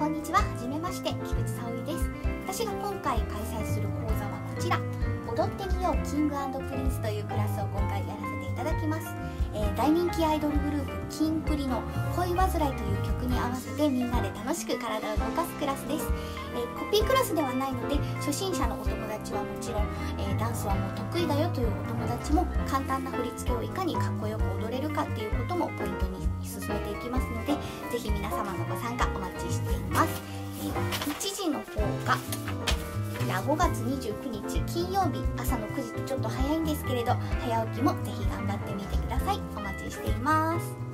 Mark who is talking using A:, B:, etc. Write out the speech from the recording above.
A: こんにちは。はじめまして、菊池沙織です。私が今回開催する講座はこちら、踊ってみようキング&プリンスというクラスを今回やらせていただきます。大人気アイドルグループキンプリの恋煩いという曲に合わせてみんなで楽しく体を動かすクラスです。コピークラスではないので、初心者のお友達はもちろん、ダンスはもう得意だよというお友達も簡単な振り付けをいかにかっこよく踊れるかっていうこともポイントに進めていきますので、ぜひ皆様のご参加お待ちしています。1時の方が5月29日金曜日朝の9時とちょっと早いんですけれど、早起きもぜひ頑張ってみてください。お待ちしています。